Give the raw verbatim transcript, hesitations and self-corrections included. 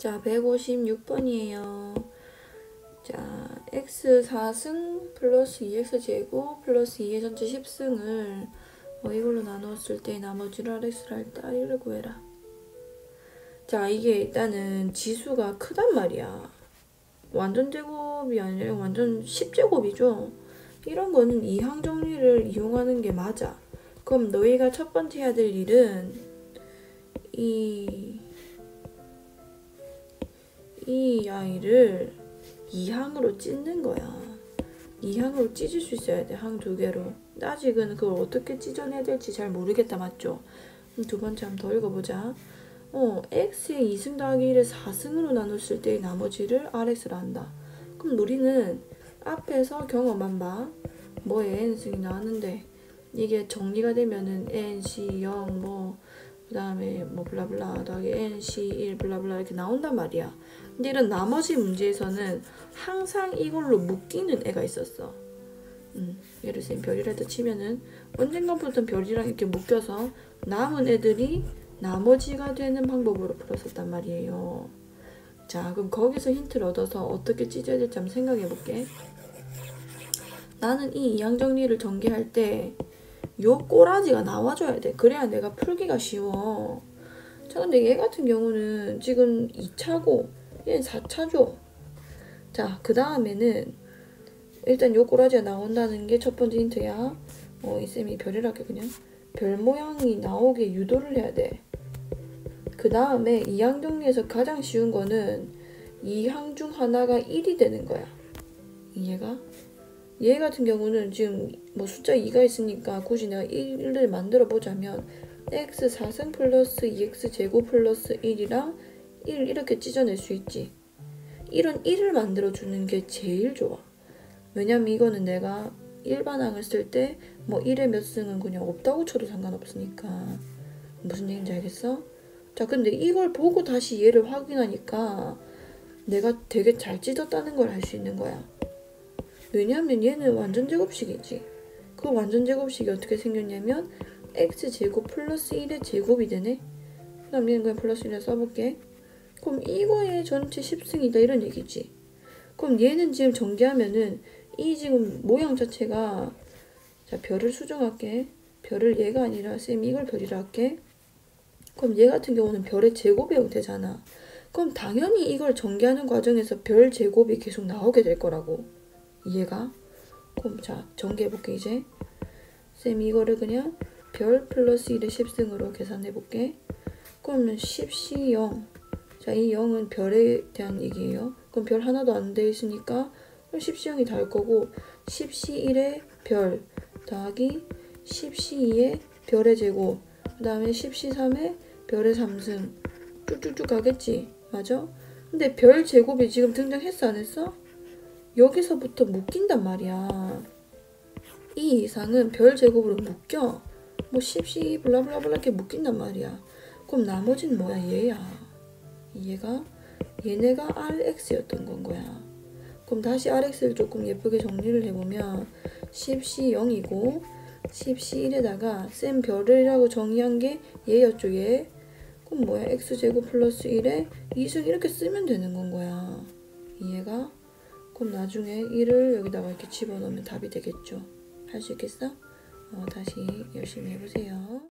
자, 백오십육 번이에요. 자, 엑스 사 승 플러스 이 엑스 제곱 플러스 이의 전체 십 승을 뭐 이걸로 나누었을 때 나머지를 알엑스를 할 때 알을 구해라. 자, 이게 일단은 지수가 크단 말이야. 완전 제곱이 아니라 완전 십 제곱이죠. 이런 거는 이항 정리를 이용하는 게 맞아. 그럼 너희가 첫 번째 해야 될 일은 이, 이 아이를 이항으로 찢는 거야. 이항으로 찢을 수 있어야 돼. 항 두 개로. 아직은 그걸 어떻게 찢어내야 될지 잘 모르겠다. 맞죠? 그럼 두 번째 한번 더 읽어보자. 어, x의 이 승 더하기 일의 사 승으로 나눴을 때 나머지를 알엑스로 한다. 그럼 우리는 앞에서 경험만 봐. 뭐에 n승이 나왔는데 이게 정리가 되면은 nc 영 뭐 그 다음에 뭐 블라블라 더하기 nc 일 블라블라 이렇게 나온단 말이야. 근데 이런 나머지 문제에서는 항상 이걸로 묶이는 애가 있었어. 음, 예를 들어 별이라도 치면은 언젠가부터 별이랑 이렇게 묶여서 남은 애들이 나머지가 되는 방법으로 풀었었단 말이에요. 자, 그럼 거기서 힌트를 얻어서 어떻게 찢어야 될지 한번 생각해 볼게. 나는 이 이항 정리를 전개할 때 요 꼬라지가 나와줘야 돼. 그래야 내가 풀기가 쉬워. 자, 근데 얘 같은 경우는 지금 이 차고 얘는 사 차죠. 자, 그 다음에는 일단 요 꼬라지가 나온다는 게 첫 번째 힌트야. 어, 이 쌤이 별이랄게 그냥. 별 모양이 나오게 유도를 해야 돼. 그 다음에 이항 정리에서 가장 쉬운 거는 이항 중 하나가 일이 되는 거야. 이해가? 얘 같은 경우는 지금 뭐 숫자 이가 있으니까 굳이 내가 일을 만들어 보자면 엑스 사 승 플러스 이 엑스 제곱 플러스 일이랑 일 이렇게 찢어낼 수 있지. 이런 일을 만들어 주는 게 제일 좋아. 왜냐면 이거는 내가 일반항을 쓸 때 뭐 일의 몇 승은 그냥 없다고 쳐도 상관없으니까. 무슨 얘기인지 알겠어? 자, 근데 이걸 보고 다시 얘를 확인하니까 내가 되게 잘 찢었다는 걸 알 수 있는 거야. 왜냐면 얘는 완전 제곱식이지. 그 완전 제곱식이 어떻게 생겼냐면 x제곱 플러스 일의 제곱이 되네. 그 다음 얘는 그냥 플러스 일을 써볼게. 그럼 이거의 전체 십 승이다 이런 얘기지. 그럼 얘는 지금 전개하면은 이 지금 모양 자체가, 자, 별을 수정할게. 별을 얘가 아니라 쌤이 이걸 별이라 할게. 그럼 얘 같은 경우는 별의 제곱이 되잖아. 그럼 당연히 이걸 전개하는 과정에서 별 제곱이 계속 나오게 될 거라고. 이해가? 그럼 자, 전개해볼게 이제. 쌤이 이거를 그냥 별 플러스 일의 십 승으로 계산해볼게. 그러면 십 씨 영. 자, 이 영은 별에 대한 얘기예요. 그럼 별 하나도 안 돼 있으니까 십 씨 영이 닿을 거고 십 씨 일의 별 더하기 십 씨 이의 별의 제곱 그 다음에 십 씨 삼의 별의 삼 승 쭉쭉쭉 가겠지. 맞아? 근데 별 제곱이 지금 등장했어 안 했어? 여기서부터 묶인단 말이야. 이 이상은 별 제곱으로 묶여. 뭐 십 씨 블라블라블라 이렇게 묶인단 말이야. 그럼 나머지는 뭐야? 얘야. 얘가 얘네가 알엑스였던 건 거야. 그럼 다시 알엑스를 조금 예쁘게 정리를 해보면 십 씨 영이고 십 씨 일에다가 쌤 별이라고 정의한 게 얘였죠. 얘. 그럼 뭐야? x제곱 플러스 일에 이 승 이렇게 쓰면 되는 건 거야. 이해가? 그럼 나중에 일을 여기다가 이렇게 집어넣으면 답이 되겠죠. 할 수 있겠어? 어, 다시 열심히 해보세요.